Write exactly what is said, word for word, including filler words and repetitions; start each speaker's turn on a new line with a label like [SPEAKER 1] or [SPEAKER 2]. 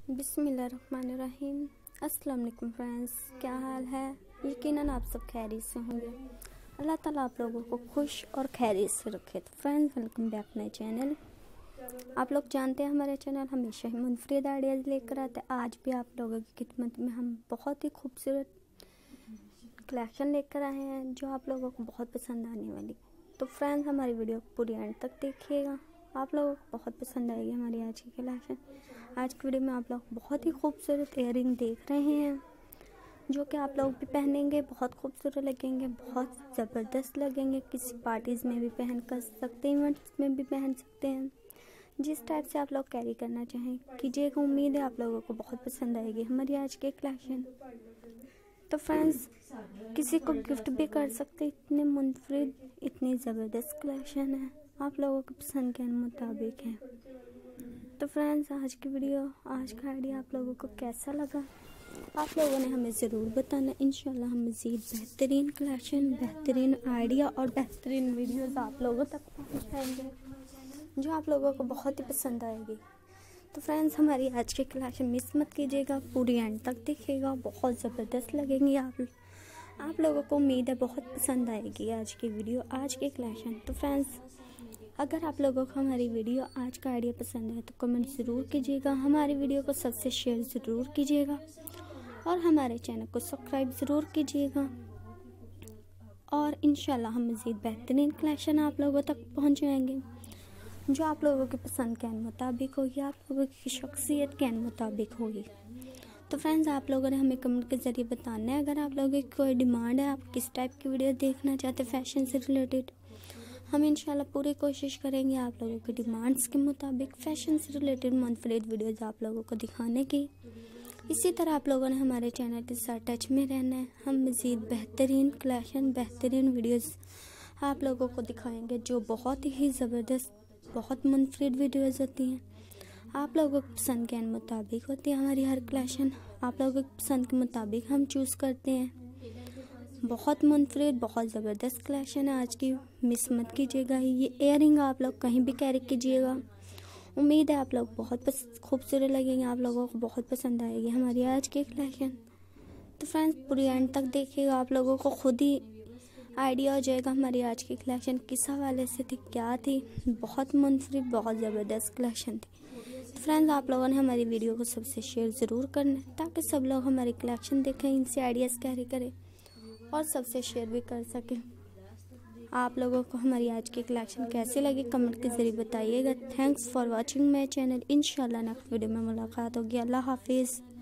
[SPEAKER 1] बिस्मिल्लाहिर्रहमानिर्रहीम। अस्सलाम वालेकुम फ्रेंड्स, क्या हाल है? यकीनन आप सब खैरियत से होंगे। अल्लाह ताला आप लोगों को खुश और खैरियत से रखे। तो friends, welcome back my channel. आप लोग जानते हैं हमारे चैनल हमेशा ही मुनफरिद आइडियाज़ लेकर आते हैं। आज भी आप लोगों की खिदमत में हम बहुत ही खूबसूरत कलेक्शन लेकर आए हैं जो आप लोगों को बहुत पसंद आने वाली। तो फ्रेंड्स, हमारी वीडियो पूरी एंड तक देखिएगा, आप लोगों को बहुत पसंद आएगी हमारी आज की कलेक्शन। आज की वीडियो में आप लोग बहुत ही खूबसूरत इयररिंग देख रहे हैं जो कि आप लोग भी पहनेंगे बहुत खूबसूरत लगेंगे, बहुत ज़बरदस्त लगेंगे। किसी पार्टीज़ में भी पहन कर सकते हैं, इवेंट्स में भी पहन सकते हैं, जिस टाइप से आप लोग कैरी करना चाहें कीजिएगा। उम्मीद है आप लोगों को बहुत पसंद आएगी हमारी आज की कलेक्शन। तो फ्रेंड्स, किसी को गिफ्ट भी कर सकते, इतने मुनफरिद इतनी ज़बरदस्त कलेक्शन है, आप लोगों की पसंद के मुताबिक है। तो फ्रेंड्स, आज की वीडियो, आज का आइडिया आप लोगों को कैसा लगा आप लोगों ने हमें ज़रूर बताना। इंशाल्लाह हम मज़ीद बेहतरीन कलेक्शन, बेहतरीन आइडिया और बेहतरीन वीडियोस आप लोगों तक पहुंचाएंगे जो आप लोगों को बहुत ही पसंद आएगी। तो फ्रेंड्स, हमारी आज की कलेक्शन मिस मत कीजिएगा, पूरी एंड तक देखिएगा, बहुत ज़बरदस्त लगेंगी। आप आप लोगों को उम्मीद है बहुत पसंद आएगी आज की वीडियो, आज की कलेक्शन। तो फ्रेंड्स, अगर आप लोगों को हमारी वीडियो आज का आइडिया पसंद है तो कमेंट ज़रूर कीजिएगा, हमारी वीडियो को सबसे शेयर ज़रूर कीजिएगा और हमारे चैनल को सब्सक्राइब ज़रूर कीजिएगा। और इंशाल्लाह हम मज़ीद बेहतरीन कलेक्शन आप लोगों तक पहुंचाएंगे जो आप लोगों के पसंद के मुताबिक होगी, आप लोगों की शख्सियत के मुताबिक होगी। तो फ्रेंड्स, आप लोगों ने हमें कमेंट के ज़रिए बताना है अगर आप लोगों की कोई डिमांड है, आप किस टाइप की वीडियो देखना चाहते हैं फैशन से रिलेटेड। हम इंशाल्लाह पूरी कोशिश करेंगे आप लोगों की डिमांड्स के मुताबिक फैशन से रिलेटेड मुनफरिद वीडियोस आप लोगों को दिखाने की। इसी तरह आप लोगों ने हमारे चैनल के साथ टच में रहना है। हम मज़ीद बेहतरीन कलेक्शन, बेहतरीन वीडियोस आप लोगों को दिखाएंगे जो बहुत ही ज़बरदस्त, बहुत मुनफरिद वीडियोस होती हैं, आप लोगों की पसंद के मुताबिक होती है। हमारी हर कलेक्शन आप लोगों की पसंद के मुताबिक हम चूज़ करते हैं। बहुत मुनफरिद, बहुत ज़बरदस्त कलेक्शन है आज की, मिस मत कीजिएगा। ये इयररिंग आप लोग कहीं भी कैरी कीजिएगा, उम्मीद है आप लोग बहुत खूबसूरत लगेंगे, आप लोगों को बहुत पसंद आएगी हमारी आज की कलेक्शन। तो फ्रेंड्स, पूरी एंड तक देखिएगा, आप लोगों को खुद ही आइडिया हो जाएगा हमारी आज की कलेक्शन किस हवाले से थी, क्या थी। बहुत मुनफरिद, बहुत ज़बरदस्त कलेक्शन थी। तो फ्रेंड्स, आप लोगों ने हमारी वीडियो को सबसे शेयर ज़रूर करना है ताकि सब लोग हमारी कलेक्शन देखें, इनसे आइडियाज़ कैरी करें और सबसे शेयर भी कर सकें। आप लोगों को हमारी आज की कलेक्शन कैसी लगी कमेंट के ज़रिए बताइएगा। Thanks for watching my channel. इंशाल्लाह नेक्स्ट वीडियो में मुलाकात होगी। अल्लाह हाफिज़।